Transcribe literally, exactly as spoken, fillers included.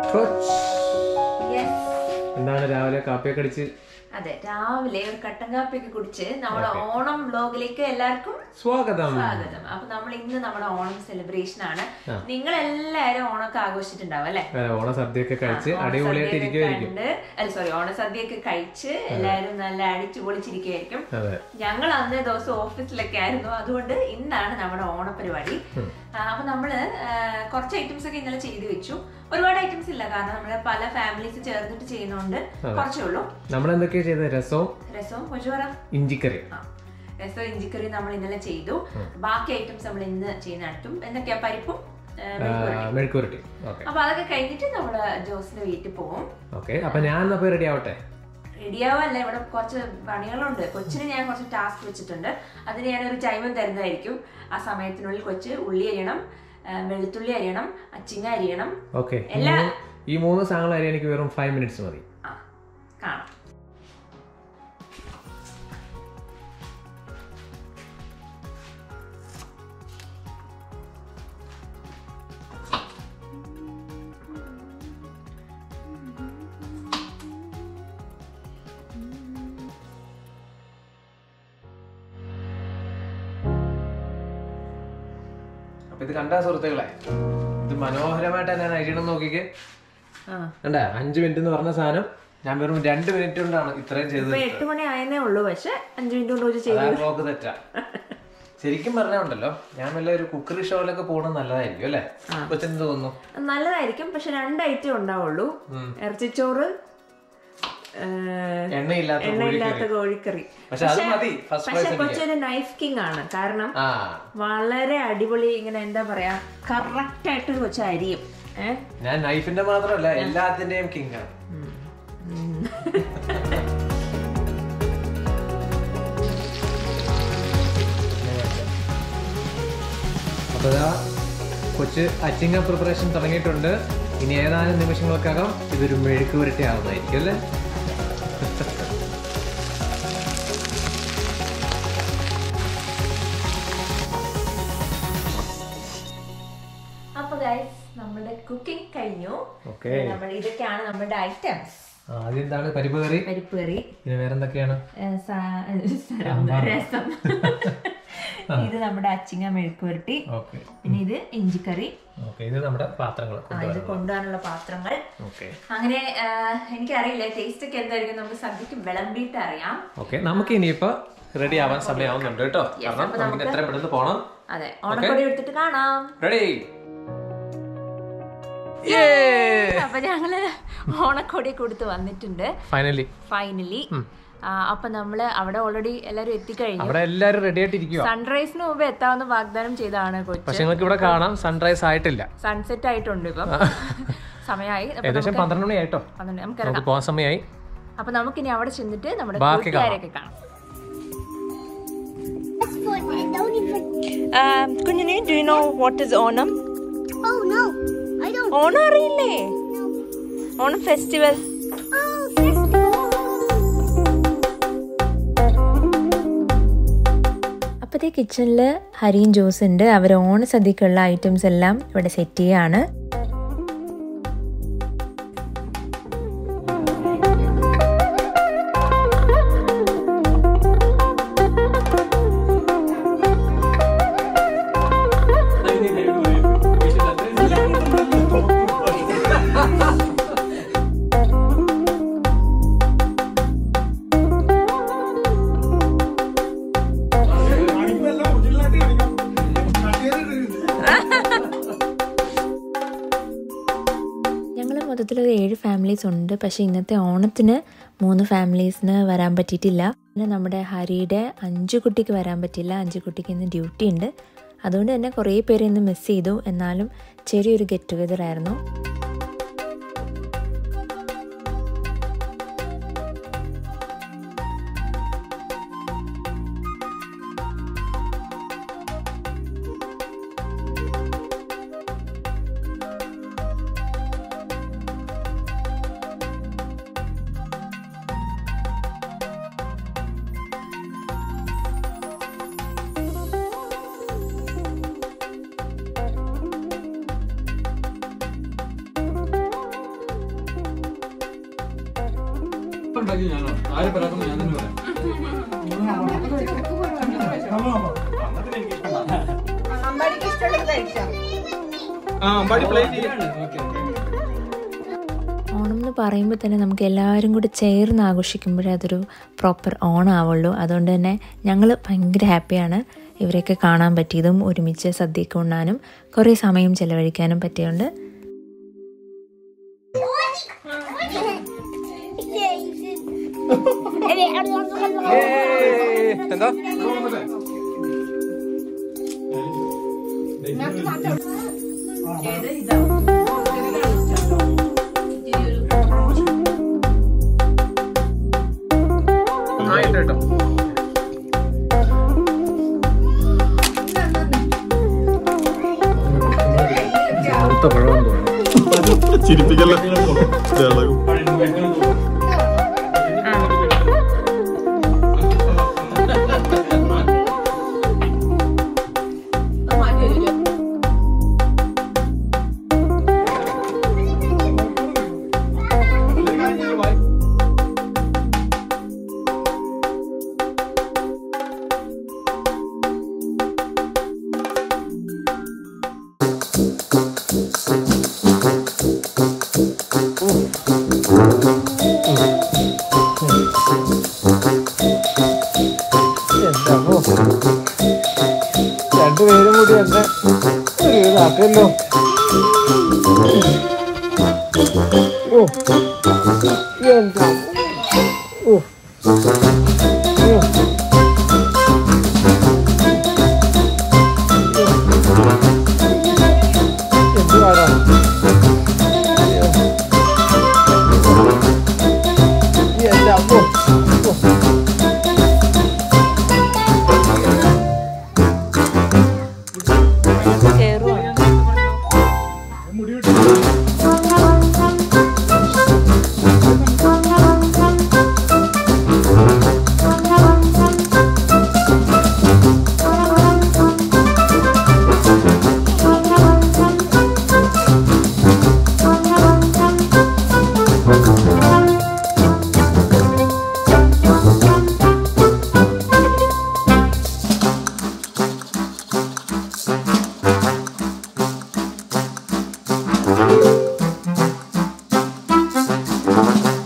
എന്താണ് രാവിലെ കാപ്പിയൊക്കെ അടിച്ച്? അതെ, രാവിലെ ഒരു കട്ടൻ കാപ്പിയൊക്കെ കുടിച്ച് നമ്മുടെ ഓണം വ്ലോഗിലേക്ക് എല്ലാവർക്കും സ്വാഗതം. സ്വാഗതം. അപ്പൊ നമ്മൾ ഇന്ന് നമ്മുടെ ഓണം സെലിബ്രേഷൻ ആണ്. നിങ്ങൾ എല്ലാരും ഓണമൊക്കെ ആഘോഷിച്ചിട്ടുണ്ടാവും അല്ലെ? ഓണസദ്യയൊക്കെ കഴിച്ച് അടിപൊളിയായിട്ട് ഇരിക്കുമായിരിക്കും. അല്ല സോറി ഓണസദ്യയൊക്കെ കഴിച്ച് എല്ലാരും നല്ല അടിച്ചു പൊളിച്ചിരിക്കുമായിരിക്കും. ഞങ്ങൾ അന്നേ ദിവസം ഓഫീസിലൊക്കെ ആയിരുന്നു, അതുകൊണ്ട് ഇന്നാണ് നമ്മുടെ ഓണപരിപാടി. അപ്പൊ നമ്മള് കുറച്ച് ഐറ്റംസ് ഒക്കെ ഇന്നലെ ചെയ്തു വെച്ചു. ഒരുപാട് ഐറ്റംസ് ഇല്ല, കാരണം നമ്മള് പല ഫാമിലീസ് ചേർന്നിട്ട് ചെയ്യുന്നോണ്ട് കുറച്ചേ ഉള്ളൂ. നമ്മൾ എന്തൊക്കെയാ ചെയ്തത്? രസവും രസവും കൊച്ചു പറ ഇഞ്ചിക്കറി. രസവും ഇഞ്ചിക്കറി നമ്മൾ ഇന്നലെ ചെയ്തു. ബാക്കി ഐറ്റംസ് നമ്മൾ ഇന്ന് ചെയ്യുന്ന നടത്തും. എന്തൊക്കെയാ? പരിപ്പും മെഴുക്കുവരട്ടി. അപ്പൊ അതൊക്കെ കഴിഞ്ഞിട്ട് നമ്മള് ജോസിന്റെ വീട്ടിൽ പോകും. അപ്പൊ ഞാൻ റെഡി ആവട്ടെ? റെഡിയാവല്ല, ഇവിടെ കുറച്ച് പണികളുണ്ട്. കൊച്ചിന് ഞാൻ കുറച്ച് ടാസ്ക് വെച്ചിട്ടുണ്ട്, അതിന് ഞാനൊരു ടൈം തരുന്നതായിരിക്കും. ആ സമയത്തിനുള്ളിൽ കൊച്ച് ഉള്ളി അരിയണം, വെളുത്തുള്ളി അരിയണം, അച്ചിങ്ങ അരിയണം. എല്ലാ ഈ മൂന്ന് സാധനങ്ങൾ അരിയാൻ എനിക്ക് വെറും ഫൈവ് മിനിറ്റ്സ് മതി. കാണാം. ഇത് കണ്ടാ സുഹൃത്തുക്കളെ, ഇത് മനോഹരമായിട്ട് ഞാൻ അരിയണം നോക്കിക്കേ. കണ്ടാ, അഞ്ചു മിനിറ്റ് എന്ന് പറഞ്ഞ സാധനം ഞാൻ വെറും രണ്ട് മിനിറ്റ് കൊണ്ടാണ് ഇത്രയും ചെയ്തത്. എട്ട് മണി ആയതേ ഉള്ളൂ, പക്ഷെ അഞ്ചു മിനിറ്റ് കൊണ്ട് ക്ലോക്ക് തെറ്റാ. ശരിക്കും പറഞ്ഞുണ്ടല്ലോ, ഞാൻ വല്ല ഒരു കുക്കറി ഷോയിലൊക്കെ പോകണം നല്ലതായിരിക്കും അല്ലെ? കൊച്ചെന്ത് തോന്നുന്നു? നല്ലതായിരിക്കും, പക്ഷെ രണ്ട് ഐറ്റം ഉണ്ടാവുള്ളൂ. ഇറച്ചിച്ചോറ്, എണ്ണയില്ലാത്ത കോഴിക്കറി. പക്ഷെ കൊച്ചൊരു നൈഫ് കിങ് ആണ്, കാരണം വളരെ അടിപൊളി, ഇങ്ങനെ എന്താ പറയാ, കറക്റ്റ് ആയിട്ട് കൊച്ചു അരിയും. ഞാൻ നൈഫിന്റെ മാത്രമല്ല എല്ലാത്തിന്റെയും കിങ് ആണ്. അപ്പൊ കൊച്ച് അച്ചിങ്ങ പ്രിപ്പറേഷൻ തുടങ്ങിയിട്ടുണ്ട്. ഇനി ഏതാനും നിമിഷങ്ങൾക്കകം ഇതൊരു മെഴുക്ക് പുരട്ടി ആവുന്നതായിരിക്കും അല്ലേ? അപ്പൊ ഗൈസ്, നമ്മുടെ കുക്കിംഗ് കഴിഞ്ഞു. നമ്മൾ ഇതൊക്കെയാണ് നമ്മുടെ ഐറ്റംസ്. ആദ്യന്താണ് പരിപ്പ് കറി. പരിപ്പ് കറി. പിന്നെ വേറെന്തൊക്കെയാണ്? രസം. ഇത് നമ്മുടെ അച്ചിങ്ങ മെഴുക്ക് പുരട്ടി. പിന്നെ ഇത് ഇഞ്ചിക്കറി. ഇത് നമ്മുടെ പാത്രങ്ങൾ, ഇത് കൊണ്ടുപോകാനുള്ള പാത്രങ്ങൾ. അങ്ങനെ എനിക്കറിയില്ല ടേസ്റ്റ് ഒക്കെ എന്തായിരിക്കും, നമുക്ക് സദ്യക്ക് വിളമ്പിയിട്ട് അറിയാം. നമുക്ക് ഇനിയിപ്പോ റെഡി ആവാൻ സമയമാവുന്നുണ്ട് കേട്ടോ, കാരണം നമുക്ക് എത്ര പെട്ടെന്ന് പോണം. അതെ, ഓണക്കൊടി എടുത്തിട്ട് കാണാം. റെഡി. അപ്പൊ ഞങ്ങള് ഓണക്കൊടി കൊടുത്ത് വന്നിട്ടുണ്ട് ഫൈനലി ഫൈനലി അപ്പൊ നമ്മള് അവിടെ ഓൾറെഡി എല്ലാരും എത്തിക്കഴിഞ്ഞു. അവിടെ എല്ലാരും റെഡി ആയിട്ടിരിക്കുക. സൺറൈസിന് മുമ്പ് എത്താമെന്ന് വാഗ്ദാനം ചെയ്താണ് കൊച്ചി. പക്ഷെ നിങ്ങൾക്ക് ഇവിടെ കാണാം, സൺറൈസ് ആയിട്ടില്ല, സൺസെറ്റ് ആയിട്ടുണ്ട്. ഇപ്പം സമയമായി, ഏകദേശം പന്ത്രണ്ട് മണി ആയിട്ടോ, നമുക്ക് പോകാൻ സമയമായി. അപ്പൊ നമുക്കിനി അവിടെ ചെന്നിട്ട് നമ്മുടെ കൂട്ടുകാരൊക്കെ കാണാം. കുഞ്ഞിനെ, do you know what is Onam? Oh no, I don't. Onam അറിയില്ലേ? ഓണം ഫെസ്റ്റിവൽ. Oh, festival. അപ്പോഴത്തെ കിച്ചണിൽ ഹരിയും ജോസ് ഉണ്ട്. അവർ ഓണസദ്യക്കുള്ള ഐറ്റംസ് എല്ലാം ഇവിടെ സെറ്റ് ചെയ്യാണ്. മൊത്തത്തിലൊരു ഏഴ് ഫാമിലീസ് ഉണ്ട്. പക്ഷേ ഇന്നത്തെ ഓണത്തിന് മൂന്ന് ഫാമിലീസിന് വരാൻ പറ്റിയിട്ടില്ല. പിന്നെ നമ്മുടെ ഹരിയുടെ അഞ്ചു കുട്ടിക്ക് വരാൻ പറ്റില്ല, അഞ്ചു കുട്ടിക്ക് ഇന്ന് ഡ്യൂട്ടി ഉണ്ട്. അതുകൊണ്ട് തന്നെ കുറേ പേര് ഇന്ന് മിസ് ചെയ്തു. എന്നാലും ചെറിയൊരു ഗെറ്റ് ടുഗദർ ആയിരുന്നു. ഓണം എന്ന് പറയുമ്പോൾ തന്നെ നമുക്ക് എല്ലാവരും കൂടി ചേർന്ന് ആഘോഷിക്കുമ്പോഴേ അതൊരു പ്രോപ്പർ ഓണം ആവുള്ളൂ. അതുകൊണ്ട് തന്നെ ഞങ്ങൾ ഭയങ്കര ഹാപ്പിയാണ് ഇവരെയൊക്കെ കാണാൻ പറ്റിയതും ഒരുമിച്ച് സദ്യയൊക്കെ ഉണ്ണാനും കുറേ സമയം ചെലവഴിക്കാനും പറ്റിയുണ്ട്. ചിരിപ്പിക്കല്ല. രണ്ടുപേരും കൂടി എന്നെ ഒരു ഇതാക്കല്ലോ. ഓ എന്താ ഓ